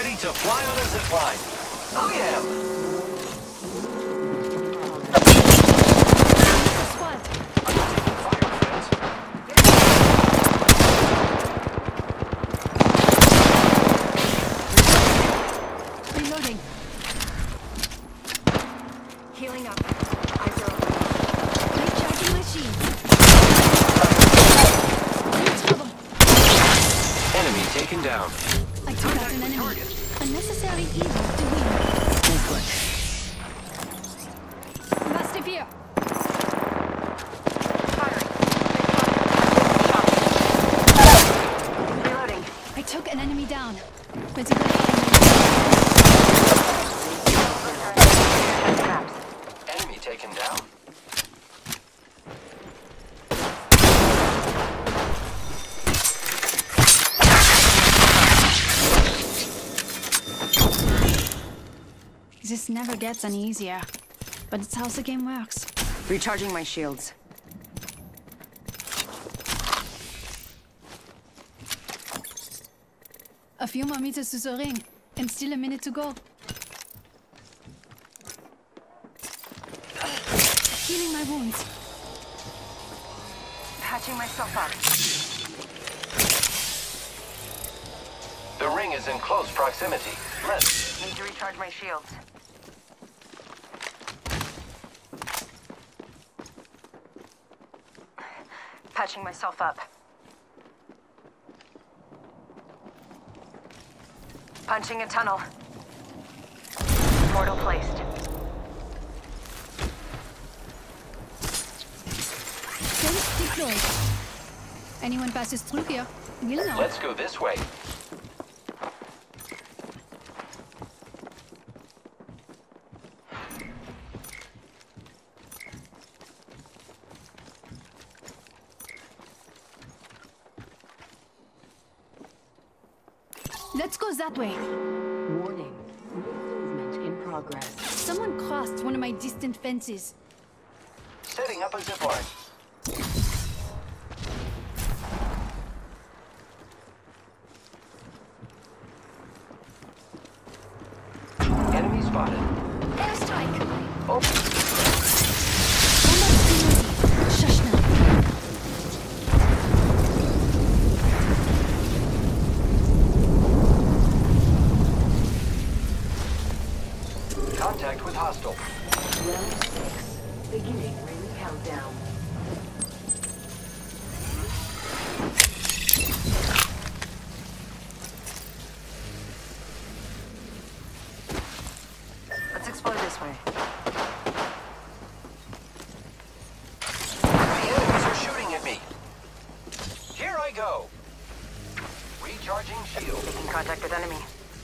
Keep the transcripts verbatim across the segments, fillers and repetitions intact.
ready to fly on a zip line. Oh yeah! Squad. I'm taking fire, friends. Reloading. Healing up. Eyes are open. Recharging my shields. In trouble. Enemy taken down. I took out an enemy. Unnecessary evil to win. Mastiff here. Firing. Reloading. I took an enemy down. But Enemy taken down. this never gets any easier. But it's how the game works. Recharging my shields. A few more meters to the ring, and still a minute to go. Healing my wounds. Patching myself up. The ring is in close proximity. Let's... Need to recharge my shields. Patching myself up. Punching a tunnel. Portal placed. Ghost deployed. Anyone passes through here, we'll know. Let's go this way. Let's go that way. Warning. Movement in progress. Someone crossed one of my distant fences. Setting up a zip line. Enemy spotted. Airstrike! Oh, Combat ready. Shush now. contact with hostile. Round six. Beginning ring countdown. Let's explore this way. The enemies are shooting at me. Here I go. Recharging shield. Making contact with enemy.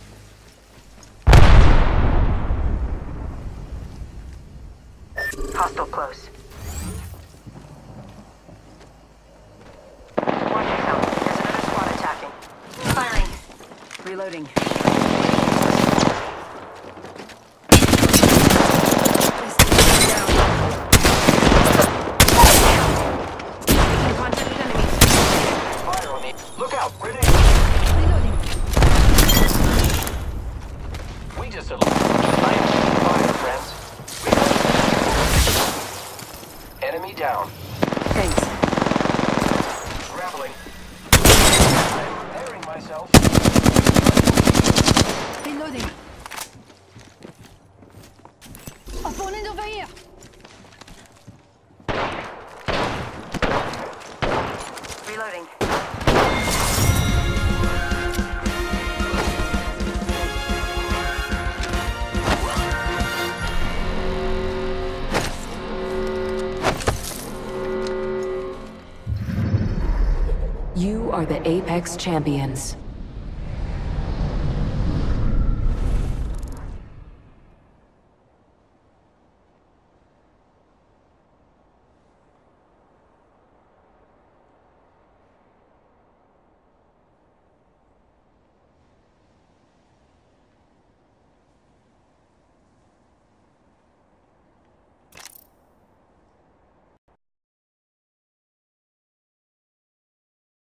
Hostile close. Watch yourself. There's another squad attacking. Firing. Reloading. Making contact with enemy. Fire on me. Look out, grenade. Reloading. We just eliminated fire, friends. Enemy down. Thanks. Grappling. I'm repairing myself. Reloading. Opponent over here. Reloading. You are the Apex Champions.